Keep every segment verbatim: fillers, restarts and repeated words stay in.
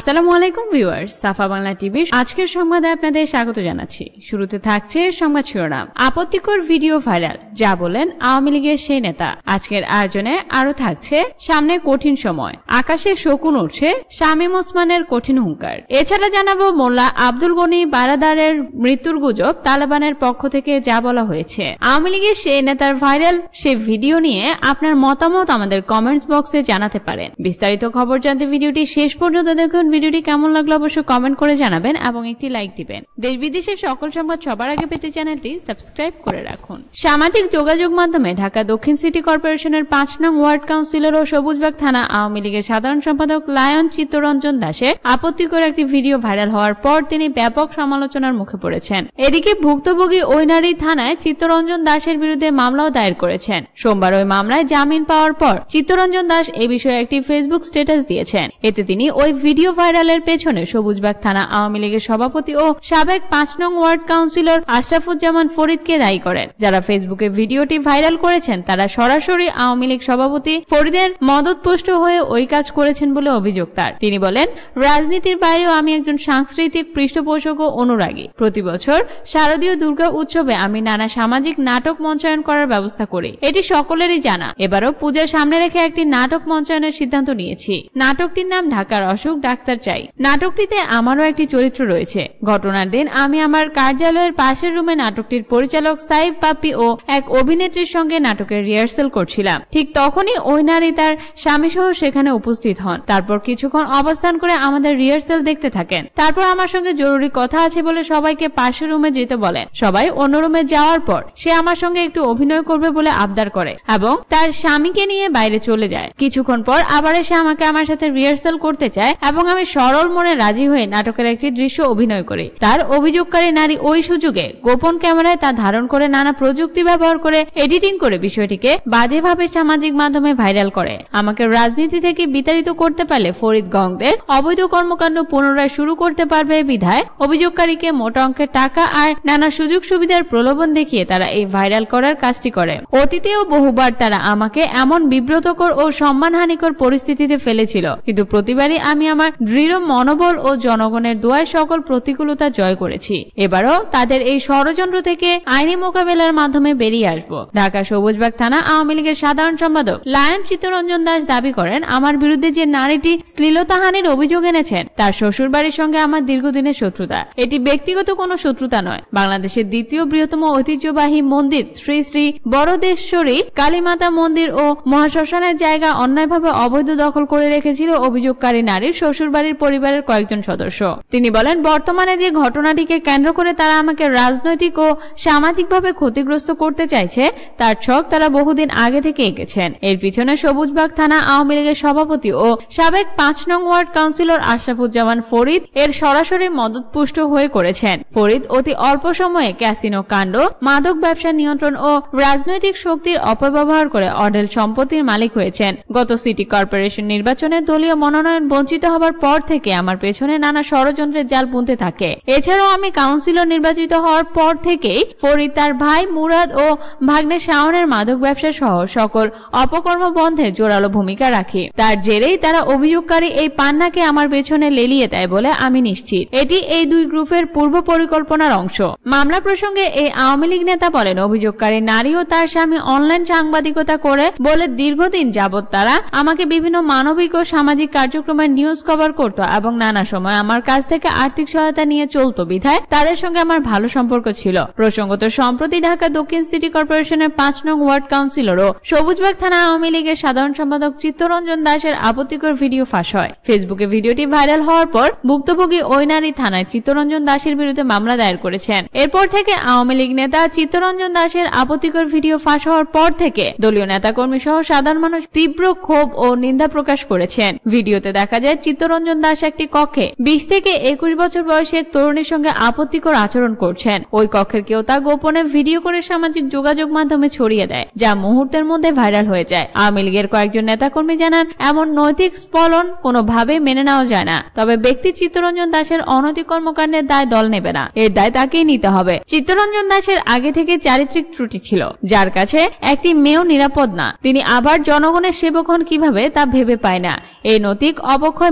আসসালামু আলাইকুম ভিউয়ার্স, সাফা বাংলা টিভি আজকের সংবাদে আপনাদের স্বাগত জানাচ্ছি। শুরুতে থাকছে সংবাদ শিরোনাম। আপত্তিকর ভিডিও ভাইরাল, যা বলেন আওয়ামী লীগের সেই নেতা। আজকের আয়োজনে আরো থাকছে সামনে কঠিন সময়, আকাশে শকুন উঠছে, শামীম ওসমানের কঠিন হুঙ্কার। এছাড়া জানাবো মোল্লা আব্দুল গনি বারাদারের মৃত্যুর গুজব তালেবানের পক্ষ থেকে যা বলা হয়েছে। আওয়ামী লীগের সেই নেতার ভাইরাল সেই ভিডিও নিয়ে আপনার মতামত আমাদের কমেন্টস বক্সে জানাতে পারেন। বিস্তারিত খবর জানতে ভিডিওটি শেষ পর্যন্ত দেখুন। ভিডিওটি কেমন লাগলো অবশ্যই কমেন্ট করে জানাবেন এবং একটি লাইক দিবেন। দেশ বিদেশের সকল সংবাদ সবার আগে পেতে চ্যানেলটি সাবস্ক্রাইব করে রাখুন। সামাজিক যোগাযোগ মাধ্যমে ঢাকা দক্ষিণ সিটি কর্পোরেশনের পাঁচ নং ওয়ার্ড কাউন্সিলর ও সবুজবাগ থানা আওয়ামী লীগের সাধারণ সম্পাদক লায়ন চিত্তরঞ্জন দাসের আপত্তিকর একটি ভিডিও ভাইরাল হওয়ার পর তিনি ব্যাপক সমালোচনার মুখে পড়েছেন। এদিকে ভুক্তভোগী ওই নারী থানায় চিত্তরঞ্জন দাসের বিরুদ্ধে মামলাও দায়ের করেছেন। সোমবার ওই মামলায় জামিন পাওয়ার পর চিত্তরঞ্জন দাস এ বিষয়ে একটি ফেসবুক স্ট্যাটাস দিয়েছেন। এতে তিনি ওই ভিডিও ভাইরালের পেছনে সবুজবাগ থানা আওয়ামী লীগের সভাপতি ও সাবেক পাঁচ নং ওয়ার্ড কাউন্সিলর আশরাফুজ্জামান ফরিদকে দায়ী করেন। যারা ফেসবুকে ভিডিওটি ভাইরাল করেছেন তারা সরাসরি আওয়ামী লীগ সভাপতি ফরিদের মদতপুষ্ট হয়ে ওই কাজ করেছেন বলে অভিযোগ তার। তিনি বলেন, রাজনীতির বাইরেও আমি একজন সাংস্কৃতিক পৃষ্ঠপোষক ও অনুরাগী। প্রতি বছর শারদীয় দুর্গা উৎসবে আমি নানা সামাজিক নাটক মঞ্চায়ন করার ব্যবস্থা করি, এটি সকলেরই জানা। এবারও পূজার সামনে রেখে একটি নাটক মঞ্চায়নের সিদ্ধান্ত নিয়েছি। নাটকটির নাম ঢাকার অসুখ ডাক্তার চাই। নাটকটিতে আমারও একটি চরিত্র রয়েছে। ঘটনার দিন আমি আমার কার্যালয়ের পাশের রুমে নাটকটির পরিচালক সাইফ পাপ্পি ও এক অভিনেত্রীর সঙ্গে নাটকের রিহার্সেল করছিলাম। ঠিক তখনই ওই নারী তার স্বামী সহ সেখানে উপস্থিত হন। তারপর কিছুক্ষণ অবস্থান করে আমাদের রিহার্সেল দেখতে থাকেন। তারপর আমার সঙ্গে জরুরি কথা আছে বলে সবাইকে পাশের রুমে যেতে বলেন। সবাই অন্য রুমে যাওয়ার পর সে আমার সঙ্গে একটু অভিনয় করবে বলে আবদার করে এবং তার স্বামীকে নিয়ে বাইরে চলে যায়। কিছুক্ষণ পর আবার এসে আমাকে আমার সাথে রিহার্সেল করতে চায় এবং আমি সরল মনে রাজি হয়ে নাটকের একটি দৃশ্য অভিনয় করি। তার অভিযোগকারী নারী ওই সুযোগে গোপন ক্যামেরায় তা ধারণ করে নানা প্রযুক্তি ব্যবহার করে এডিটিং করে বিষয়টিকে বাজেভাবে সামাজিক মাধ্যমে ভাইরাল করে। আমাকে রাজনীতি থেকে বিতাড়িত করতে পারলে ফরিদ গংদের অবৈধ কর্মকাণ্ড পুনরায় শুরু করতে পারবে বিধায় অভিযোগকারীকে মোটা অঙ্কের টাকা আর নানা সুযোগ সুবিধার প্রলোভন দেখিয়ে তারা এই ভাইরাল করার কাজটি করে। অতীতেও বহুবার তারা আমাকে এমন বিব্রতকর ও সম্মানহানিকর পরিস্থিতিতে ফেলেছিল, কিন্তু প্রতিবারই আমি আমার দৃঢ় মনোবল ও জনগণের দোয়ায় সকল প্রতিকূলতা জয় করেছি। এবারও তাদের এই ষড়যন্ত্র থেকে আইনি মোকাবেলার মাধ্যমে বেরিয়ে আসব। ঢাকা সবুজবাগ থানা আওয়ামী লীগের সাধারণ সম্পাদক লায়ন চিত্তরঞ্জন দাস দাবি করেন, আমার বিরুদ্ধে যে নারীটি শ্লীলতাহানির অভিযোগ এনেছেন তার শ্বশুর বাড়ির সঙ্গে আমার দীর্ঘদিনের শত্রুতা। এটি ব্যক্তিগত কোনো শত্রুতা নয়। বাংলাদেশের দ্বিতীয় বৃহত্তম ঐতিহ্যবাহী মন্দির শ্রী শ্রী বড়দেশ্বরী কালীমাতা মন্দির ও মহাশ্মশানের জায়গা অন্যায়ভাবে অবৈধ দখল করে রেখেছিল অভিযোগকারী নারীর শ্বশুর বাড়ির পরিবারের কয়েকজন সদস্য। তিনি বলেন, বর্তমানে যে ঘটনাটিকে কেন্দ্র করে তারা আমাকে রাজনৈতিক ও সামাজিকভাবে ক্ষতিগ্রস্ত করতে চাইছে তার ছক তারা বহুদিন আগে থেকে এঁকেছেন। এর পিছনে সবুজবাগ থানা আওয়ামী লীগের সভাপতি ও সাবেক পাঁচ নং ওয়ার্ড কাউন্সিলর আশরাফুজ্জামান ফরিদ এর সরাসরি মদতপুষ্ট হয়ে করেছেন। ফরিদ অতি অল্প সময়ে ক্যাসিনো কাণ্ড, মাদক ব্যবসা নিয়ন্ত্রণ ও রাজনৈতিক শক্তির অপব্যবহার করে অঢেল সম্পত্তির মালিক হয়েছেন। গত সিটি কর্পোরেশন নির্বাচনে দলীয় মনোনয়ন বঞ্চিত হবার পর থেকে আমার পেছনে নানা ষড়যন্ত্রের জাল বুনতে থাকে। এছাড়াও আমি কাউন্সিলর নির্বাচিত হওয়ার পর থেকেই ফরিদ তার ভাই মুরাদ ও ভাগ্নে শাওনের মাদক ব্যবসা সহ সকল অপকর্ম বন্ধে জোরালো ভূমিকা রাখে। তার জেরেই তারা অভিযোগকারী এই পান্নাকে আমার পেছনে লেলিয়ে দেয় বলে আমি নিশ্চিত। এটি এই দুই গ্রুপের পূর্ব পরিকল্পনার অংশ। মামলা প্রসঙ্গে এই আওয়ামী লীগ নেতা বলেন, অভিযোগকারী নারী ও তার স্বামী অনলাইন সাংবাদিকতা করে বলে দীর্ঘদিন যাবৎ তারা আমাকে বিভিন্ন মানবিক ও সামাজিক কার্যক্রমের নিউজ কভার করত এবং নানা সময় আমার কাছ থেকে আর্থিক সহায়তা নিয়ে চলতো বিধায় তাদের সঙ্গে আমার ভালো সম্পর্ক ছিল। প্রসঙ্গত, সম্প্রতি ঢাকা দক্ষিণ সিটি কর্পোরেশনের পাঁচ নং ওয়ার্ড কাউন্সিলর ও সবুজবাগ থানা আওয়ামী লীগের সাধারণ সম্পাদক চিত্তরঞ্জন দাসের আপত্তিকর ভিডিও ফাঁস হয়। ফেসবুকে ভিডিওটি ভাইরাল হওয়ার পর ভুক্তভোগী ওই নারী থানায় চিত্তরঞ্জন দাসের বিরুদ্ধে মামলা দায়ের করেছেন। এরপর থেকে আওয়ামী লীগ নেতা চিত্তরঞ্জন দাসের আপত্তিকর ভিডিও ফাঁস হওয়ার পর থেকে দলীয় নেতাকর্মী সহ সাধারণ মানুষ তীব্র ক্ষোভ ও নিন্দা প্রকাশ করেছেন। ভিডিওতে দেখা যায় চিত্তরঞ্জন দাস একটি কক্ষে বিশ থেকে একুশ বছর বয়সী এক তরুণীর সঙ্গে আপত্তিকর আচরণ করছেন। ওই কক্ষের কেউ তা গোপনে ভিডিও করে সামাজিক যোগাযোগ মাধ্যমে ছড়িয়ে দেয়, যা মুহূর্তের মধ্যে ভাইরাল হয়ে যায়। আওয়ামী লীগের কয়েকজন নেতাকর্মী জানান, এমন নৈতিক স্খলন কোনোভাবেই মেনে নেওয়া যায় না। তবে ব্যক্তি চিত্তরঞ্জন দাসের অনৈতিক কর্মকাণ্ডের দায় দল নেবে না, এর দায় তাকেই নিতে হবে। চিত্তরঞ্জন দাসের আগে থেকে চারিত্রিক ত্রুটি ছিল, যার কাছে একটি মেয়েও নিরাপদ না। তিনি আবার জনগণের সেবক হন কিভাবে তা ভেবে পায় না। এই নৈতিক অবক্ষয় মেনে নেওয়া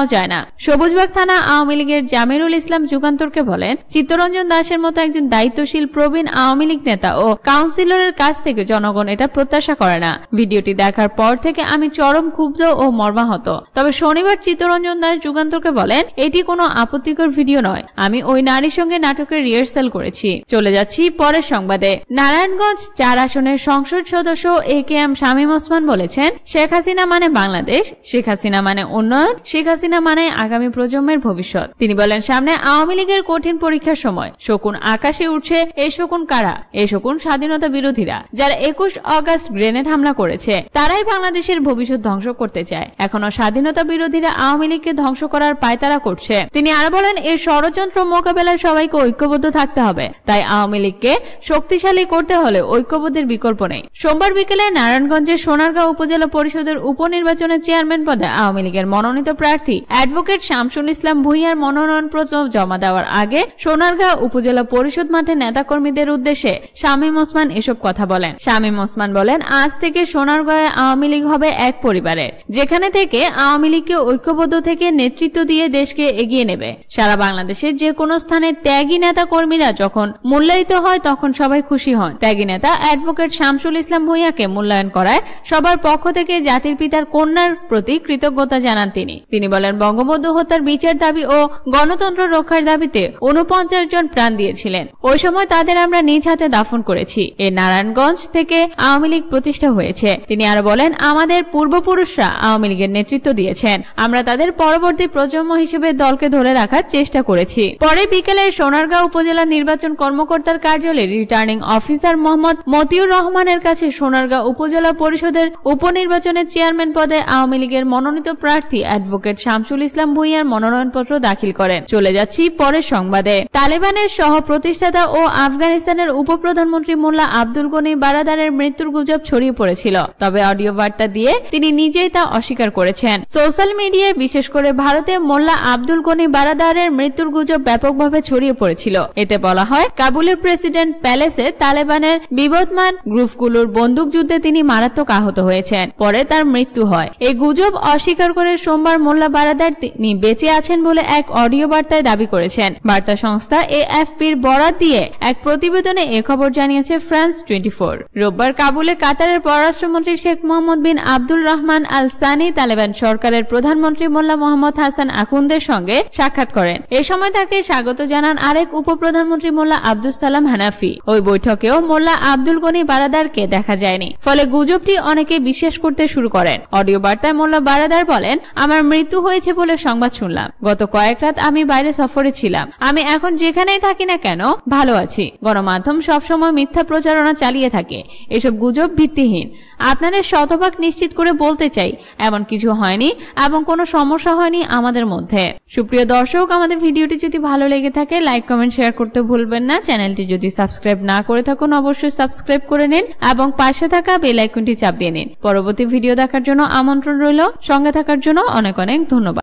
নেওয়া যায় না। সবুজবাগ থানা আওয়ামী লীগের জামিরুল ইসলাম যুগান্তরকে বলেন, চিত্তরঞ্জন দাসের মতো একজন দায়িত্বশীল প্রবীণ আওয়ামী লীগ নেতা ও কাউন্সিলরের কাছ থেকে জনগণ এটা প্রত্যাশা করে না। ভিডিওটি দেখার পর থেকে আমি চরম ক্ষুব্ধ ও মর্মাহত। তবে শনিবার চিত্তরঞ্জন দাস যুগান্তরকে বলেন, এটি কোনো আপত্তিকর ভিডিও নয়, আমি ওই নারীর সঙ্গে নাটকের রিহার্সাল করেছি। চলে যাচ্ছি পরের সংবাদে। নারায়ণগঞ্জ চার আসনের সংসদ সদস্য এ কে এম শামীম ওসমান বলেছেন, শেখ হাসিনা মানে বাংলাদেশ, শেখ হাসিনা মানে উন্নয়ন, শেখ হাসিনা মানে আগামী প্রজন্মের ভবিষ্যৎ। তিনি বলেন, সামনে আওয়ামী লীগের কঠিন পরীক্ষার সময়। শকুন আকাশে উঠছে, এই শকুন কারা? এই শকুন স্বাধীনতা বিরোধীরা, যারা একুশ অগাস্ট গ্রেনেড হামলা করেছে। তারাই বাংলাদেশের ভবিষ্যৎ ধ্বংস করতে চায়। এখনো স্বাধীনতা বিরোধীরা আওয়ামী লীগকে ধ্বংস করার পায়তারা করছে। তিনি আরো বলেন, এর ষড়যন্ত্র মোকাবেলায় সবাইকে ঐক্যবদ্ধ থাকতে হবে। তাই আওয়ামী লীগকে শক্তিশালী করতে হলে ঐক্যবদ্ধের বিকল্প নেই। সোমবার বিকেলে নারায়ণগঞ্জের সোনারগাঁও উপজেলা পরিষদের উপনির্বাচনের চেয়ারম্যান পদে আওয়ামী লীগের মনোনীত প্রার্থী অ্যাডভোকেট শামসুল ইসলাম ভূঁইয়ার মনোনয়নপত্র জমা দেওয়ার আগে সোনারগাঁও উপজেলা পরিষদ মাঠে নেতাকর্মীদের উদ্দেশ্যে শামীম ওসমান এসব কথা বলেন। শামীম ওসমান বলেন, আজ থেকে সোনারগাঁয়ে আওয়ামী লীগ হবে এক পরিবারের, যেখানে থেকে আওয়ামী লীগকে ঐক্যবদ্ধ থেকে নেতৃত্ব দিয়ে দেশকে এগিয়ে নেবে। সারা বাংলাদেশের যে কোনো স্থানে ত্যাগী নেতা কর্মীরা যখন মূল্যায়িত হয় তখন সবাই খুশি হন। ত্যাগী নেতা অ্যাডভোকেট শামসুল ইসলাম ভূঁইয়াকে মূল্যায়ন করায় সবার পক্ষ থেকে জাতির পিতার কন্যার প্রতি কৃতজ্ঞতা জানান তিনি। তিনি বলেন, বঙ্গবন্ধু হত্যার বিচার দাবি ও গণতন্ত্র রক্ষার দাবিতে ঊনপঞ্চাশ জন প্রাণ দিয়েছিলেন। ওই সময় তাদের আমরা নিজ হাতে দাফন করেছি। এ নারায়ণগঞ্জ থেকে আওয়ামী লীগ প্রতিষ্ঠা হয়েছে। তিনি আরো বলেন, আমাদের পূর্বপুরুষরা আওয়ামী লীগের নেতৃত্ব দিয়েছেন, আমরা তাদের পরবর্তী প্রজন্ম হিসেবে দলকে ধরে রাখার চেষ্টা করেছি। পরে বিকেলে সোনারগাঁও উপজেলা নির্বাচন কর্মকর্তার কার্যালয়ে রিটার্নিং অফিসার মোহাম্মদ মতিউর রহমানের কাছে সোনারগাঁও উপজেলা পরিষদের উপনির্বাচনের চেয়ারম্যান পদে আওয়ামী লীগের মনোনীত প্রার্থী অ্যাডভোকেট শামসুল ইসলাম ভূঁইয়ার মনোনয়নপত্র দাখিল করেন। চলে যাচ্ছি পরের সংবাদে। তালেবানের সহ প্রতিষ্ঠাতা ও আফগানিস্তানের উপপ্রধানমন্ত্রী মোল্লা আব্দুল গনি বারাদারের মৃত্যুর গুজব ছড়িয়ে পড়েছিল, তবে অডিও বার্তা দিয়ে তিনি নিজেই তা অস্বীকার করেছেন। সোশ্যাল মিডিয়ায় বিশেষ করে ভারতে মোল্লা আব্দুল গনি বারাদারের মৃত্যুর গুজব ব্যাপকভাবে ছড়িয়ে পড়েছিল। এতে বলা হয়, কাবুলের প্রেসিডেন্ট প্যালেসে তালেবানের বিবদমান গ্রুপগুলোর বন্দুকযুদ্ধে তিনি মারাত্মক আহত হয়েছেন, পরে তার মৃত্যু হয়। এই গুজব অস্বীকার করে সোমবার মোল্লা বারাদার তিনি বেঁচে আছেন বলে এক অডিও বার্তায় দাবি করেছেন। বার্তা সংস্থা এ এফ পির বরাত দিয়ে এক প্রতিবেদনে এ খবর জানিয়েছে ফ্রান্স টোয়েন্টি ফোর। রোববার কাবুলে কাতারের পররাষ্ট্রমন্ত্রী শেখ মোহাম্মদ বিন আব্দুল রহমান আল সানি তালেবান সরকারের প্রধানমন্ত্রী মোল্লা মোহাম্মদ হাসান আখুন্দের সঙ্গে সাক্ষাৎ করেন। এ সময় তাকে স্বাগত জানান আরেক উপপ্রধানমন্ত্রী মোল্লা আব্দুল সালাম হানাফি। ওই বৈঠকেও মোল্লা আব্দুল গনি বারাদারকে দেখা যায়নি, ফলে গুজবটি অনেকে বিশ্বাস করতে শুরু করেন। অডিও বার্তায় মোল্লা বারাদার বলেন, আমার মৃত্যু হয়েছে বলে সংবাদ শুনলাম। গত কয়েক রাত আমি বাইরে সফরে ছিলাম। আমি এখন যেখানেই থাকি না কেন ভালো আছি। গণমাধ্যম সবসময় মিথ্যা প্রচারণা চালিয়ে থাকে, এসব গুজব ভিত্তিহীন। আপনাদের শতভাগ নিশ্চিত করে বলতে চাই, এমন কিছু হয়নি এবং কোনো সমস্যা হয়নি আমাদের মধ্যে। সুপ্রিয় দর্শক, আমাদের ভিডিওটি যদি ভালো লেগে থাকে লাইক কমেন্ট শেয়ার করতে ভুলবেন না। চ্যানেলটি যদি সাবস্ক্রাইব না করে থাকুন অবশ্যই সাবস্ক্রাইব করে নিন এবং পাশে থাকা বেল আইকনটি চাপ দিয়ে নিন। পরবর্তী ভিডিও দেখার জন্য আমন্ত্রণ রইল। সঙ্গে থাকার জন্য অনেক অনেক ধন্যবাদ।